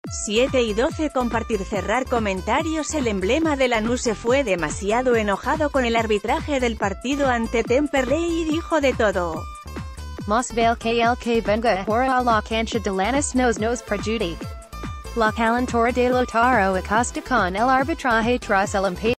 7 y 12 compartir cerrar comentarios. El emblema de Lanús se fue demasiado enojado con el arbitraje del partido ante Temperley y dijo de todo. Mas vale que el que venga ahora a la cancha de Lanús nos perjudique. La calentura de Lautaro Acosta con el arbitraje tras el empate